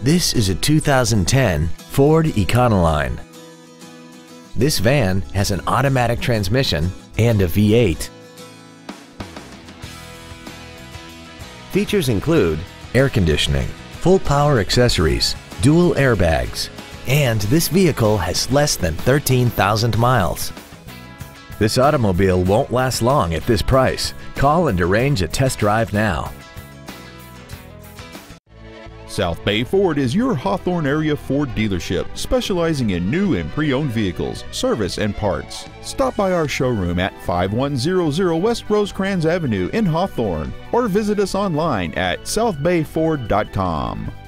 This is a 2010 Ford Econoline. This van has an automatic transmission and a V8. Features include air conditioning, full power accessories, dual airbags, and this vehicle has less than 13,000 miles. This automobile won't last long at this price. Call and arrange a test drive now. South Bay Ford is your Hawthorne area Ford dealership, specializing in new and pre-owned vehicles, service, and parts. Stop by our showroom at 5100 West Rosecrans Avenue in Hawthorne, or visit us online at southbayford.com.